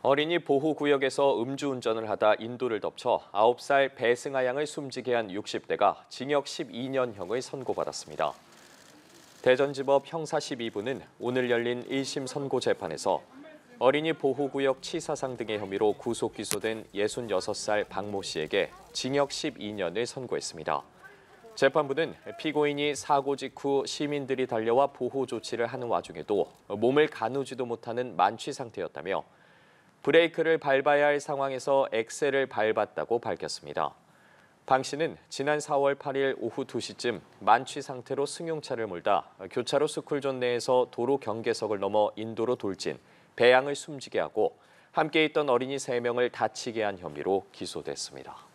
어린이 보호구역에서 음주운전을 하다 인도를 덮쳐 9살 배승아 양을 숨지게 한 60대가 징역 12년형을 선고받았습니다. 대전지법 형사 12부는 오늘 열린 1심 선고 재판에서 어린이 보호구역 치사상 등의 혐의로 구속 기소된 66살 박모 씨에게 징역 12년을 선고했습니다. 재판부는 피고인이 사고 직후 시민들이 달려와 보호 조치를 하는 와중에도 몸을 가누지도 못하는 만취 상태였다며 브레이크를 밟아야 할 상황에서 엑셀을 밟았다고 밝혔습니다. 방 씨는 지난 4월 8일 오후 2시쯤 만취 상태로 승용차를 몰다 교차로 스쿨존 내에서 도로 경계석을 넘어 인도로 돌진, 배양을 숨지게 하고 함께 있던 어린이 3명을 다치게 한 혐의로 기소됐습니다.